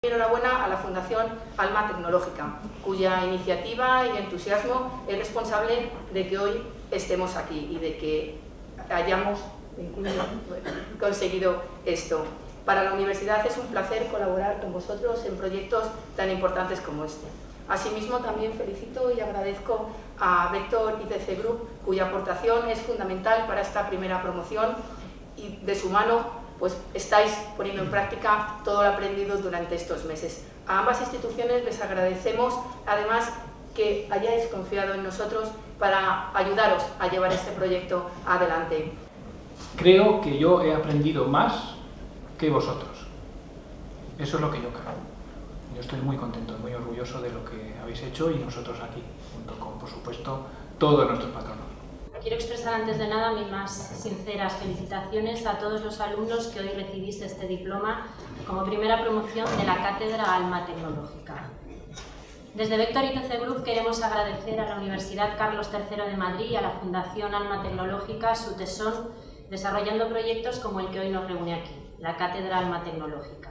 Enhorabuena a la Fundación Alma Tecnológica, cuya iniciativa y entusiasmo es responsable de que hoy estemos aquí y de que hayamos conseguido esto. Para la universidad es un placer colaborar con vosotros en proyectos tan importantes como este. Asimismo, también felicito y agradezco a Vector ITC Group, cuya aportación es fundamental para esta primera promoción, y de su mano pues estáis poniendo en práctica todo lo aprendido durante estos meses. A ambas instituciones les agradecemos, además, que hayáis confiado en nosotros para ayudaros a llevar este proyecto adelante. Creo que yo he aprendido más que vosotros. Eso es lo que yo creo. Yo estoy muy contento, muy orgulloso de lo que habéis hecho y nosotros aquí, junto con, por supuesto, todos nuestros patronos. Quiero expresar antes de nada mis más sinceras felicitaciones a todos los alumnos que hoy recibís este diploma como primera promoción de la Cátedra Alma Tecnológica. Desde Vector ITC Group queremos agradecer a la Universidad Carlos III de Madrid y a la Fundación Alma Tecnológica su tesón desarrollando proyectos como el que hoy nos reúne aquí, la Cátedra Alma Tecnológica.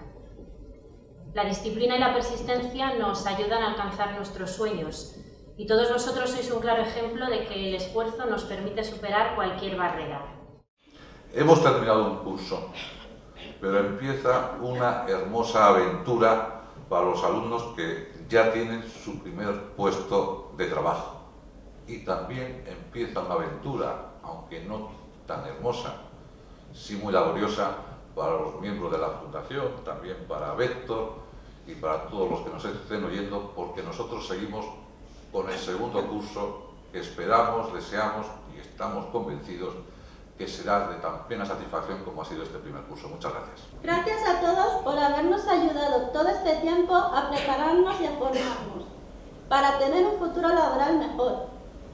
La disciplina y la persistencia nos ayudan a alcanzar nuestros sueños, y todos vosotros sois un claro ejemplo de que el esfuerzo nos permite superar cualquier barrera. Hemos terminado un curso, pero empieza una hermosa aventura para los alumnos que ya tienen su primer puesto de trabajo. Y también empieza una aventura, aunque no tan hermosa, sí muy laboriosa, para los miembros de la Fundación, también para Vector y para todos los que nos estén oyendo, porque nosotros seguimos con el segundo curso que esperamos, deseamos y estamos convencidos que será de tan plena satisfacción como ha sido este primer curso. Muchas gracias. Gracias a todos por habernos ayudado todo este tiempo a prepararnos y a formarnos para tener un futuro laboral mejor.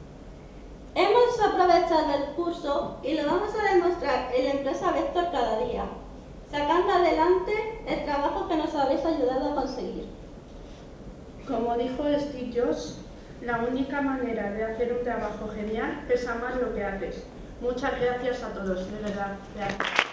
Hemos aprovechado el curso y lo vamos a demostrar en la empresa Vector cada día, sacando adelante el trabajo que nos habéis ayudado a conseguir. Como dijo Steve Jobs, la única manera de hacer un trabajo genial es amar lo que haces. Muchas gracias a todos, de verdad. Gracias.